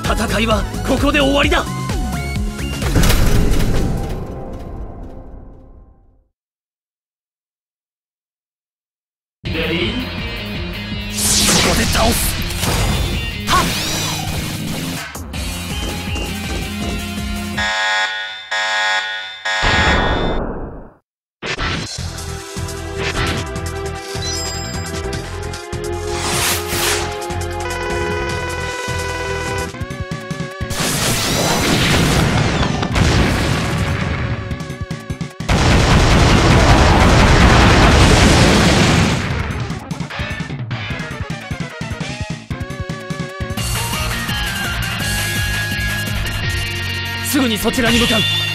戦いはここで終わりだ。レディー、ここで倒す。はっ。すぐにそちらに向かう。